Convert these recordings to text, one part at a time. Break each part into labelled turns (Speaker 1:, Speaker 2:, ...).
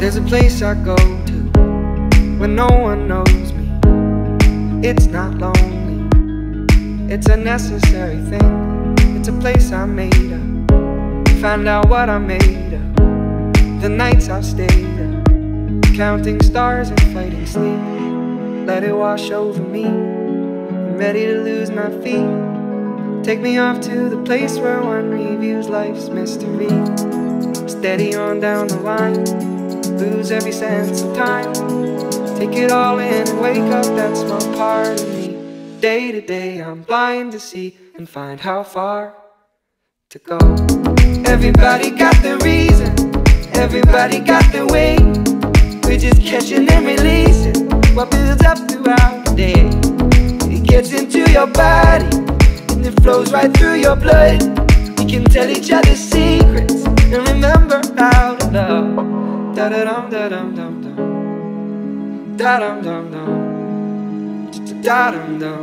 Speaker 1: There's a place I go to when no one knows me. It's not lonely, it's a necessary thing. It's a place I made up, find out what I made of. The nights I've stayed up, counting stars and fighting sleep. Let it wash over me, I'm ready to lose my feet. Take me off to the place where one reviews life's mystery. Steady on down the line, lose every sense of time. Take it all in and wake up that small part of me. Day to day I'm blind to see and find how far to go. Everybody got their reason, everybody got their way. We're just catching and releasing what builds up throughout the day. It gets into your body and it flows right through your blood. We can tell each other secrets and remember how to love. Da-da-dum-da-dum-dum-dum, da-dum-dum-dum, da-dum-dum,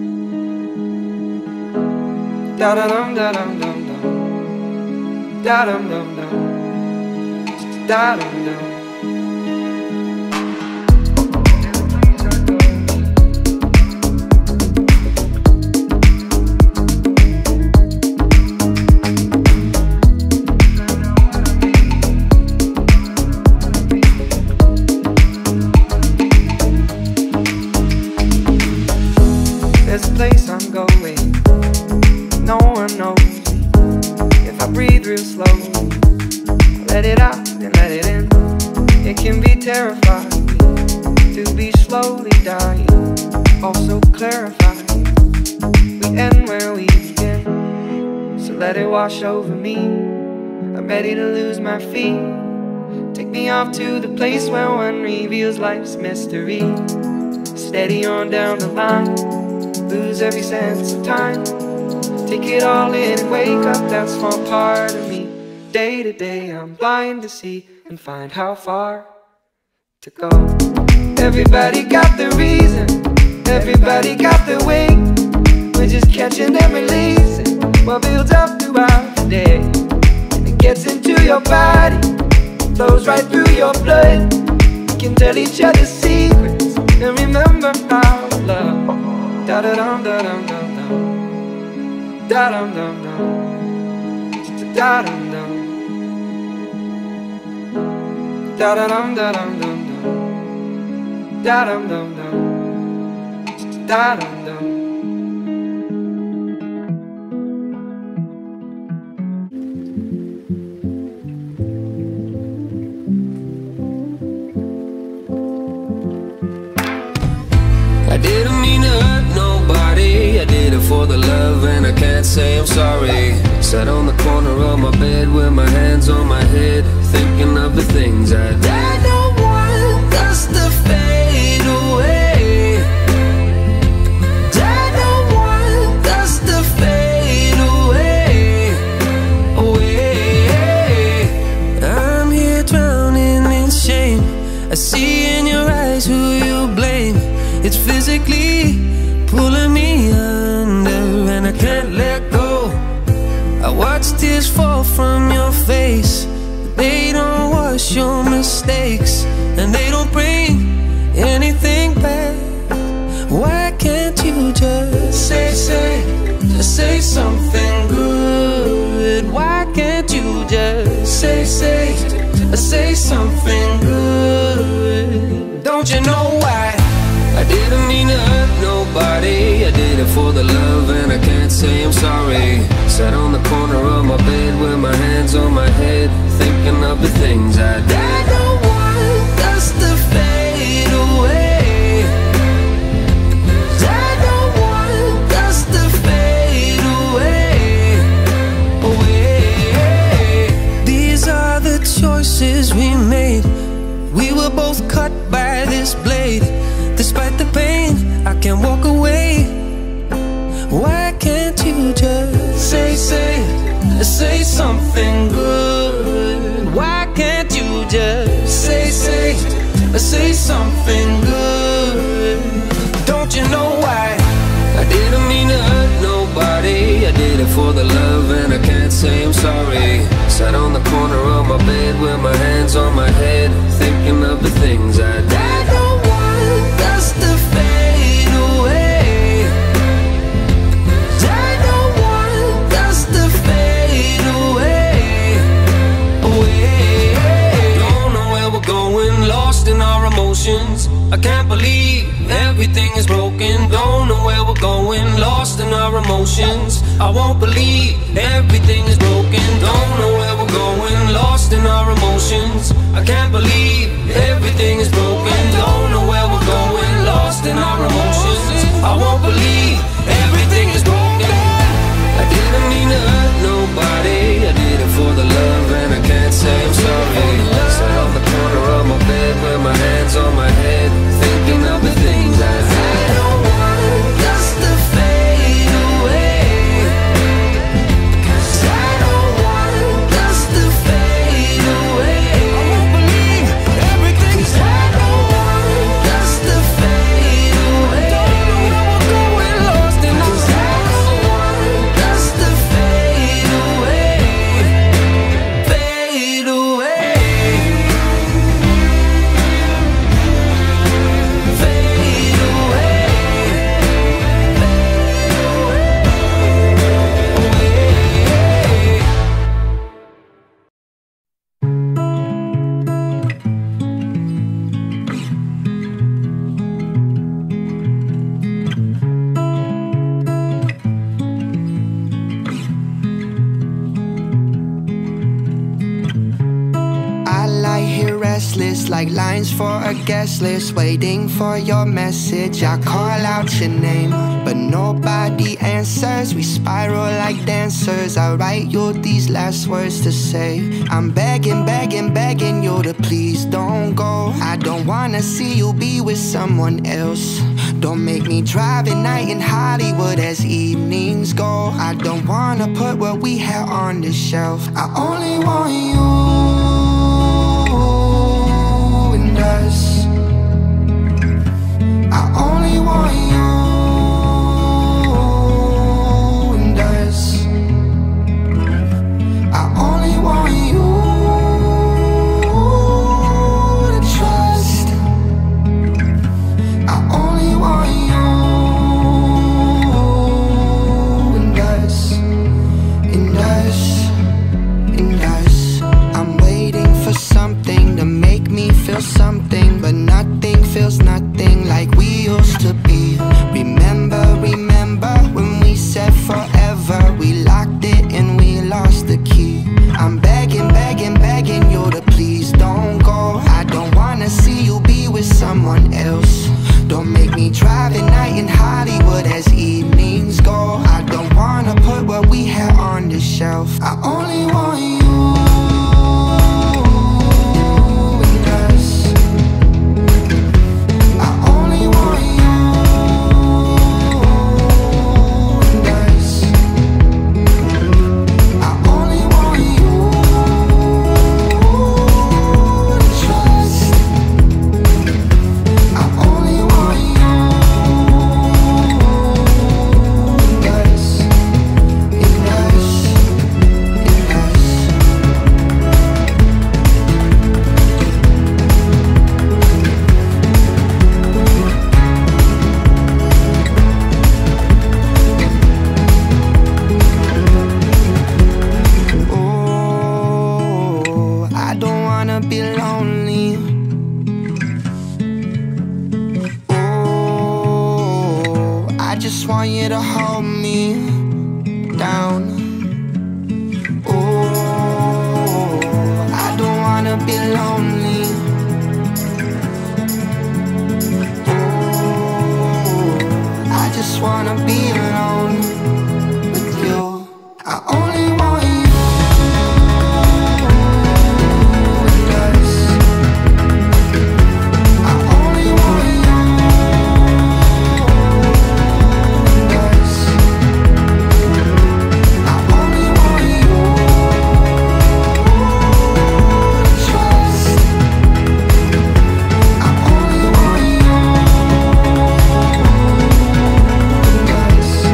Speaker 1: da-da-dum-da-dum-dum-dum, da-dum-dum-dum, da-dum-dum. There's a place I'm going, no one knows me. If I breathe real slowly, let it out and let it in. It can be terrifying to be slowly dying, also clarifying. We end where we begin, so let it wash over me. I'm ready to lose my feet. Take me off to the place where one reveals life's mystery. Steady on down the line, lose every sense of time. Take it all in and wake up that small part of me. Day to day I'm blind to see and find how far to go. Everybody got their reason, everybody got their way. We're just catching and releasing what builds up throughout the day. And it gets into your body, flows right through your blood. We can tell each other secrets and remember how to love. Da-da-dum-da-dum-dum-dum, da-dum-dum-dum, da-dum-dum, da-da-dum-da-dum-dum-dum, da-dum-dum-dum, da-dum-dum.
Speaker 2: I didn't mean to hurt nobody, I did it for the love and I can't say I'm sorry. Sat on the corner of my bed with my hands on my head, thinking of the things I did. I don't want us to fade away, I don't want us to fade away, away. I'm here drowning in shame, I see in your eyes who you blame. It's physically pulling me under and I can't let go. I watch tears fall from your face, but they don't wash your mistakes and they don't bring anything back. Why can't you just say something good? Why can't you just say something good? Don't you know why? I didn't mean to hurt nobody, I did it for the love and I can't say I'm sorry. Sat on the corner of my bed with my hands on my head, thinking of the things I did. I don't want us to fade away, I don't want us to fade away, away. These are the choices we made, we were both cut by this blade. Despite the pain, I can't walk away. Why can't you just say something good? Why can't you just say something good? Don't you know why? I didn't mean to hurt nobody, I did it for the love and I can't say I'm sorry. Sat on the corner of my bed with my hands on my head, thinking is broken. Don't know where we're going, lost in our emotions. I won't believe everything is broken. Don't know where we're going, lost in our emotions. I can't believe everything is broken. Don't know where we're going, lost in our emotions. I won't believe everything is broken. I didn't mean to hurt nobody. I did it for the love and I can't say I'm sorry. Sat on the corner of my bed with my hands on my head, thinking of the things I don't want us to fade away. 'Cause I don't want us to fade away. I won't believe everything. 'Cause I don't want us to fade away. Don't know where we're going, lost in our emotions. 'Cause I don't want us to fade away. Fade away.
Speaker 1: I lie here restless, like lines for a guest list, waiting for your message. I call out your name, but nobody answers. We spiral like dancers. I write you these last words to say. I'm begging, begging, begging you to please don't go. I don't wanna see you be with someone else. Don't make me drive at night in Hollywood as evenings go. I don't wanna put what we had on the shelf. I only want you and us. I only want you and us. I only want you to trust. I only want you and us, and us, and us. I'm waiting for something to make me feel something, but nothing feels nothing like we used to be. Remember, remember when we said forever? We locked it and we lost the key. I'm begging, begging, begging you to please don't go. I don't wanna see you be with someone else. Don't make me drive at night in Hollywood as evenings go. I don't wanna put what we had on the shelf. I only want you and us. I only want you and us. I only want you to trust. I only want you and us, and us, and us. Oh, I don't wanna be lonely. Oh, I just want you to hold me down. Oh, I don't wanna be lonely. Oh, I just wanna be alone with you. I only want you and us. I only want you and us. I only want you to trust. I only want you and us.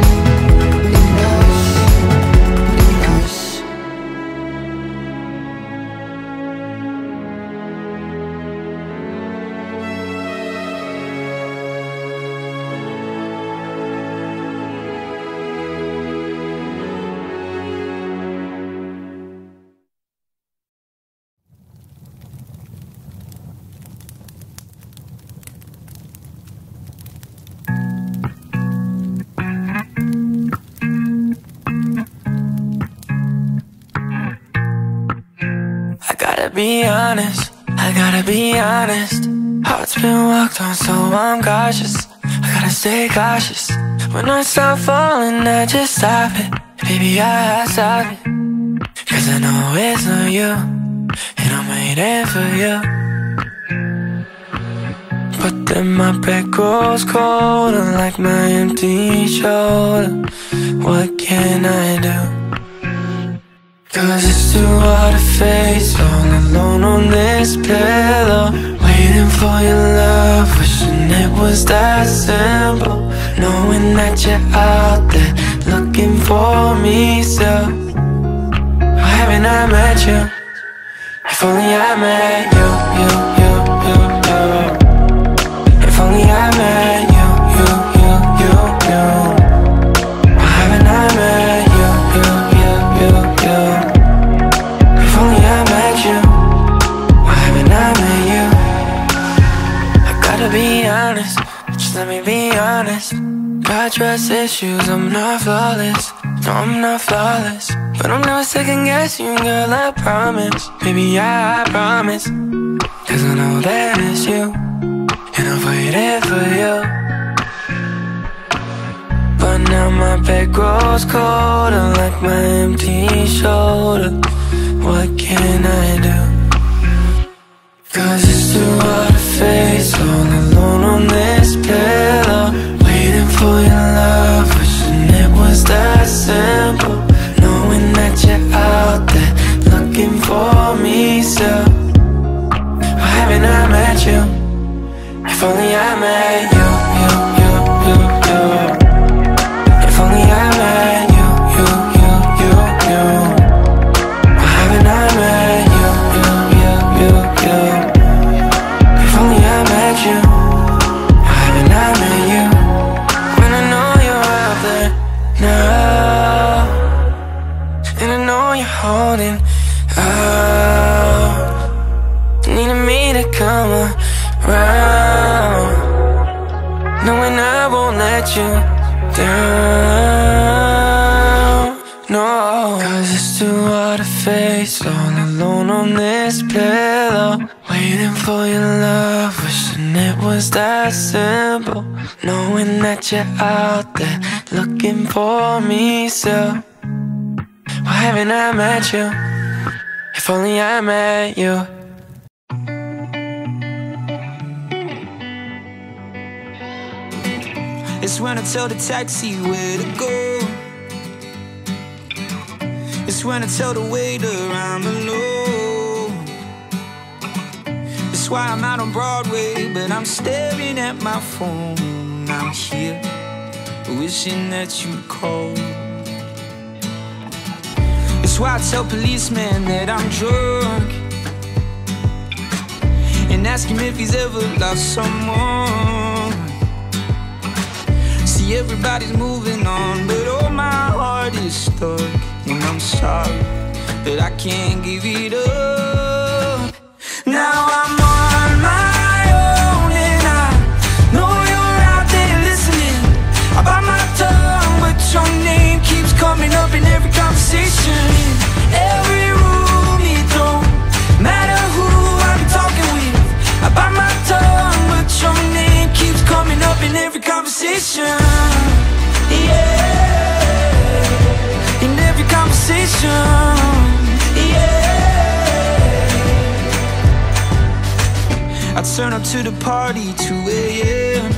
Speaker 2: be honest, I gotta be honest. Heart's been walked on, so I'm cautious. I gotta stay cautious. When I start falling, I just stop it. Baby, I stop it. Cause I know it's not you, and I'm waiting for you. But then my bed grows colder, like my empty shoulder. What can I do? Cause it's too hard to face, all alone on this pillow, waiting for your love, wishing it was that simple. Knowing that you're out there, looking for me still. Why haven't I met you? If only I met you, you. If only I met you, you. Why haven't I met you, you. If only I met you, why haven't I met you? I gotta be honest, just let me be honest. Got trust issues, I'm not flawless. No, I'm not flawless, but I'm never second guessing you, girl, I promise. Baby, yeah, I promise. Cause I know that it's you, and I've waited for you. But now my bed grows colder, like my empty shoulder. What can I do? Cause it's too hard to face, all alone on this pillow, waiting for your love, wishing it was that simple. Knowing that you're out there, looking for me still. Why haven't I met you? If only I met you, you. If only I met you, you. Why haven't I met you, you. If only I met you, why haven't I met you? When I know you're out there now, and I know you're holding out, needing me to come around, knowing I won't let you down, no. Cause it's too hard to face, all alone on this pillow, waiting for your love, wishing it was that simple. Knowing that you're out there, looking for me still. Why haven't I met you? If only I met you.
Speaker 3: It's when I tell the taxi where to go. It's when I tell the waiter I'm alone. It's why I'm out on Broadway, but I'm staring at my phone. I'm here, wishing that you'd call. It's why I tell policemen that I'm drunk, and ask him if he's ever lost someone. See, everybody's moving on, but oh, my heart is stuck. And I'm sorry, but I can't give it up. Now I'm on my own, and I know you're out there listening. I bite my tongue, but your name keeps coming up in every conversation, in every room. It don't matter who I'm talking with. I bite my tongue, but your name keeps coming up in every conversation. Yeah, in every conversation. Yeah, I turn up to the party 2 AM,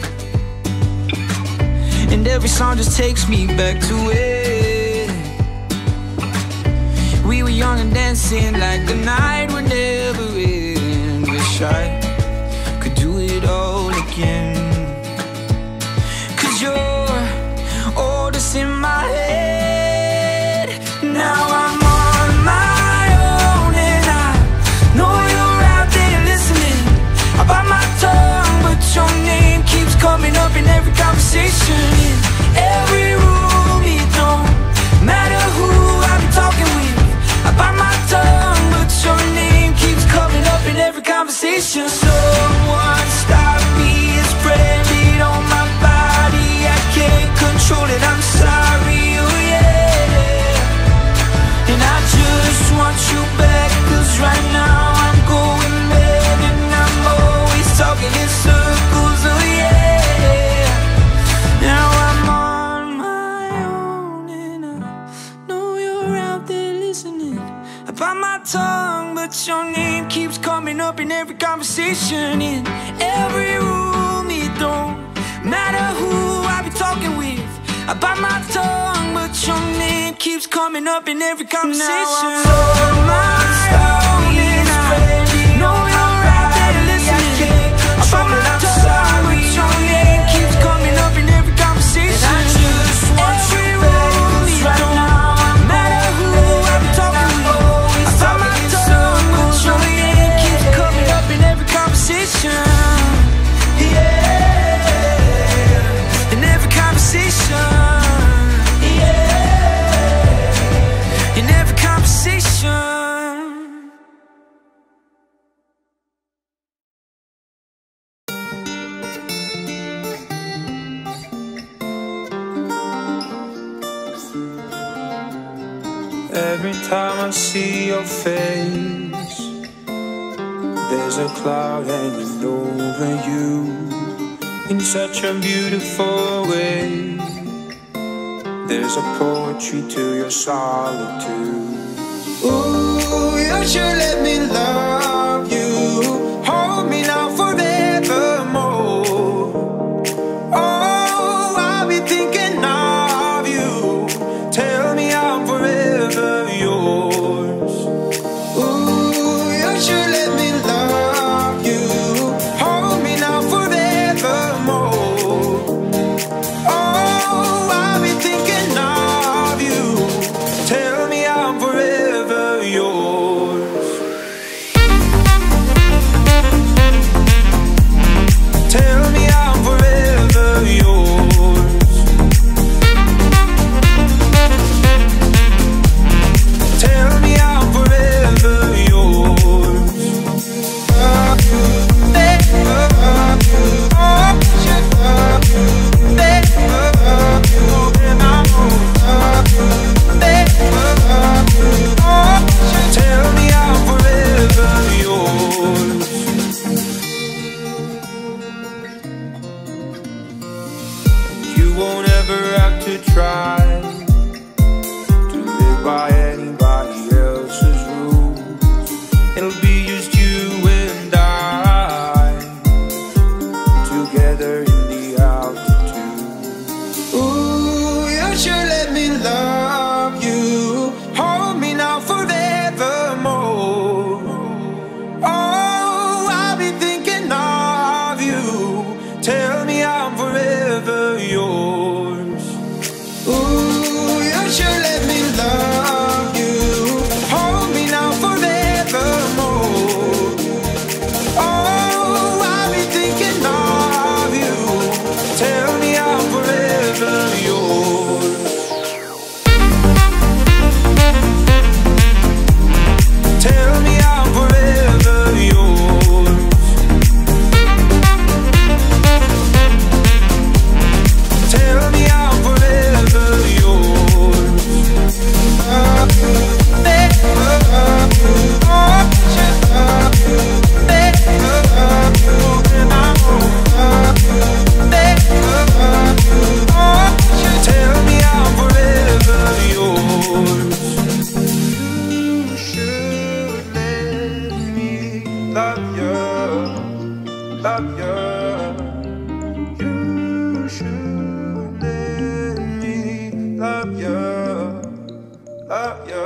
Speaker 3: and every song just takes me back to it. We were young and dancing like the night would never end. Wish I could do it all again. Cause you're all that's in my head. Now I'm on my own, and I know you're out there listening. I bite my tongue, but your name keeps coming up in every conversation, in every room. It don't matter who I'm talking with. I bite my tongue, but your name keeps coming up in every conversation. Someone stop me, it's branded on my body. I up in every conversation, in every room. It don't matter who I be talking with. I bite my tongue, but your name keeps coming up in every conversation. Now I'm on my own, and I know you're right there listening. I bite my tongue, but your name keeps coming up in every conversation. And I just want every room, it don't matter who I be talking with. I bite my tongue, but your name keeps coming up in every conversation. Yeah, in every conversation.
Speaker 4: Every time I see your face, there's a cloud hanging over you in such a beautiful way. There's a poetry to your solitude. Ooh, you should let me love you. Hold me now forevermore. Oh, I'll be thinking of you. Tell me I'm forever yours. Ooh, you should let me love you. Hold me now forevermore. Oh, I'll be thinking of you. Tell me I'm forever yours. Tell me I'm forever yours. Tell me I'm forever yours. Tell me I'm forever yours. You won't ever have to try to live by anybody else's rules. It'll be just you and I together in the altitude. Ooh, you should let me love you. Hold me now forevermore. Oh, I'll be thinking of you. Tell me I'm forever yours. Ooh, you should let me love you. Hold me now forevermore. Oh, I'll be thinking of you. Tell me I'm forever yours. Tell me I'm forever yours. Tell me I'm forever yours. Tell me I'm forever yours. You should let me love you, love you. You should let me love you, love you.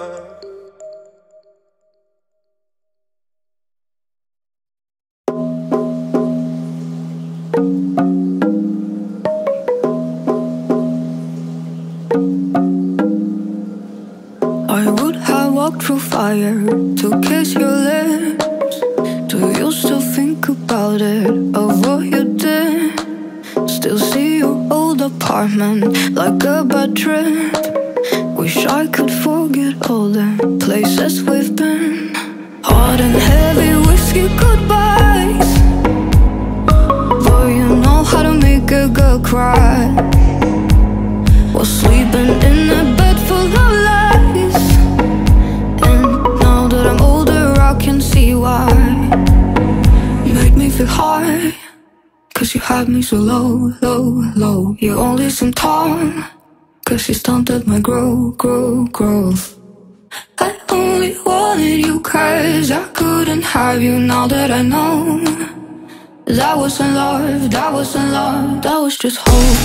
Speaker 5: I would have walked through fire to kiss your lips. Do you still think about it, of what you did? Still see your old apartment like a bad trip. Wish I could forget all the places we've been. Hot and heavy whiskey goodbyes. Boy, you know how to make a girl cry. Was sleeping in a bed full of lies. And now that I'm older I can see why. Made me feel high, cause you had me so low, low, low. You only seem tall, cause you stunted my growth. I only wanted you 'cause I couldn't have you. Now that I know that wasn't love, that wasn't love, that was just hope.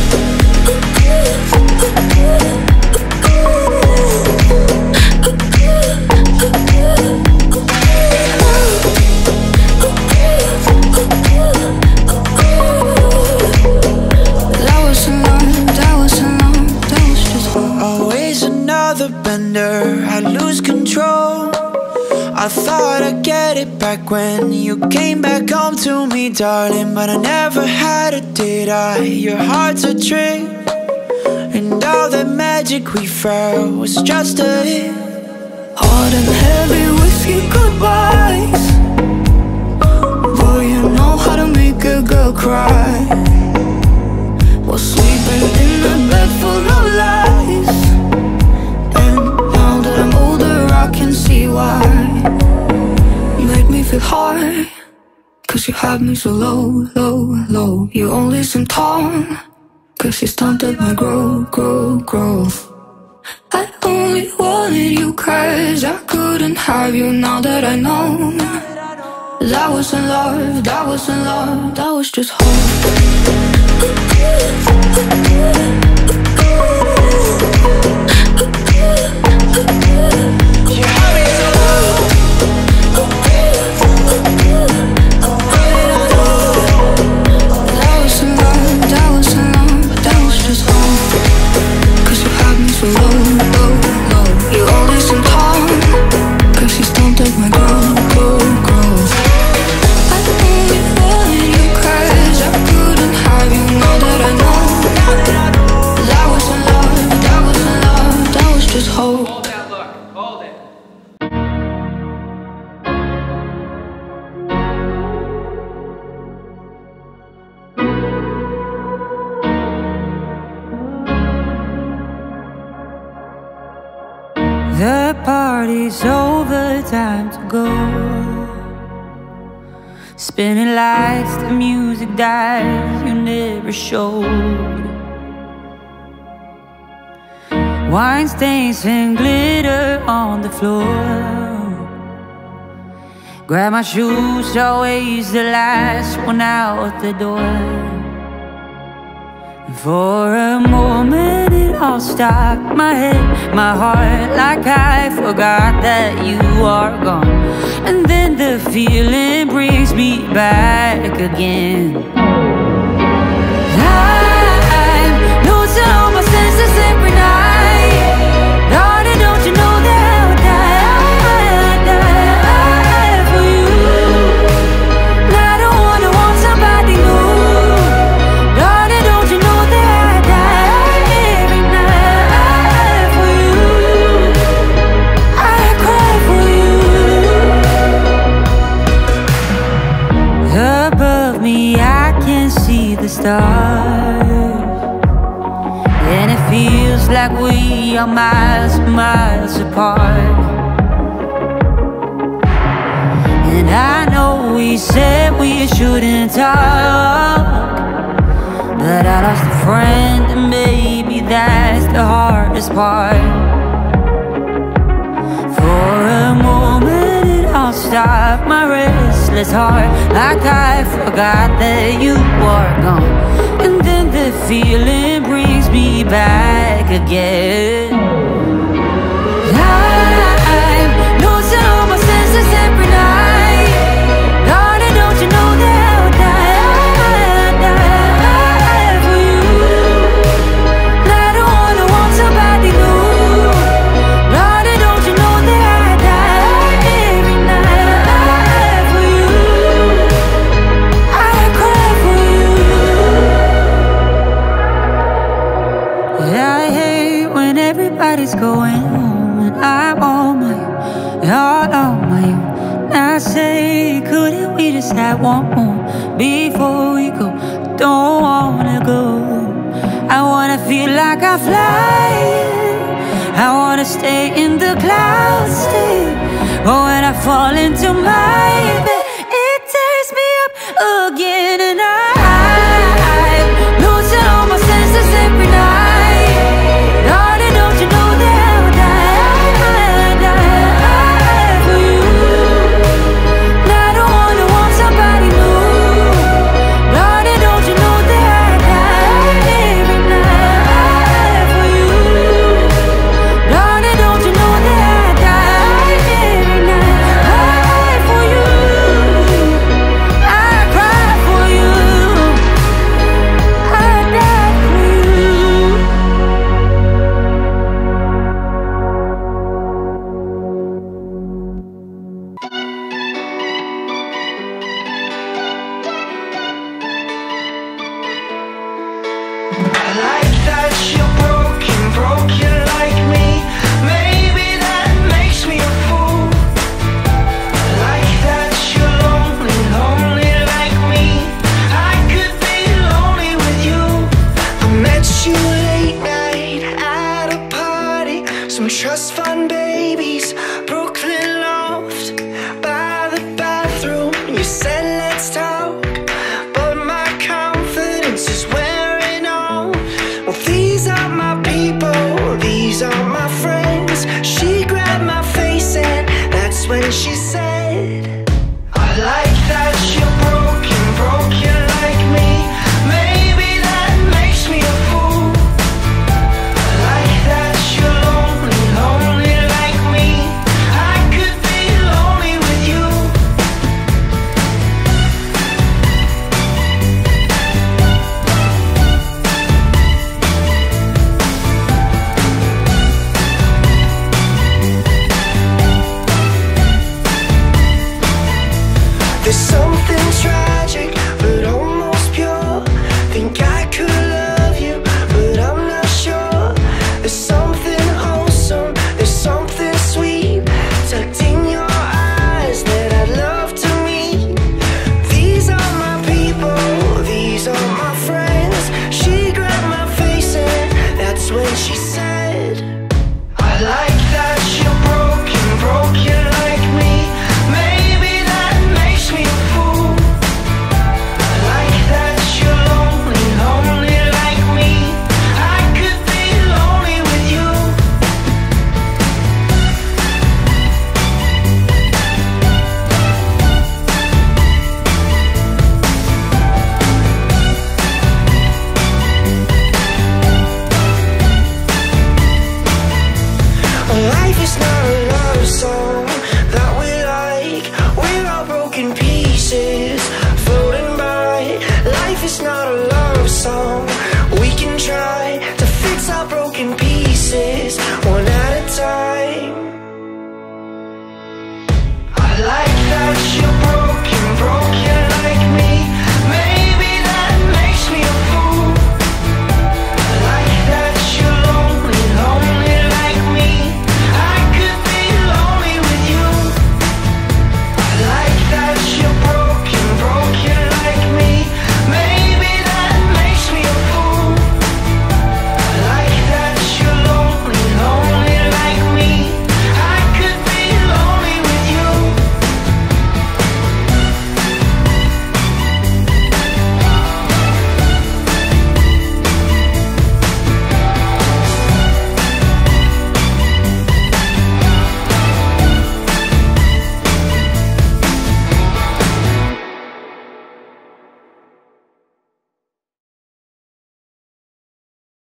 Speaker 3: Always another bender, I lose control. I thought I'd get it back when you came back home to me, darling. But I never had it, did I? Your heart's a trick, and all that magic we felt was just a hit.
Speaker 5: Hard and heavy whiskey goodbyes. Boy, you know how to make a girl cry. Was sleeping in a bed full of lies. And now that I'm older, I can see why. You made me feel high, 'cause you had me so low, low, low. You only seem tall, 'cause you stunted my growth. I only wanted you 'cause I couldn't have you. Now that I know that wasn't love, that wasn't love, that was just hope.
Speaker 2: The party's over, time to go. Spinning lights, the music dies, you never showed. Wine stains and glitter on the floor. Grab my shoes, always the last one out the door. For a moment it all stopped, my head, my heart, like I forgot that you are gone. And then the feeling brings me back again. I'm losing all my senses every night. Darling, don't you know that I would die for you? And I don't wanna want somebody new. Darling, don't you know that I die every night for you? I cry for you. Above me I can see the stars, and it feels like we are miles and miles apart. And I know we said we shouldn't talk, but I lost a friend, and maybe that's the hardest part. For a moment it all stopped, my restless heart, like I forgot that you were gone. And then the feeling brings me back again. I'm losing all my senses every night. Darling, don't you know that I would die for you? And I don't wanna want somebody new. Darling, don't you know that I die every night for you? I cry for you. I hate when everybody's going home and I'm on my own, all on my own. I say, couldn't we just have one more before we go? Don't wanna go. I wanna feel like I fly. I wanna stay in the clouds still. But when I fall into my bed,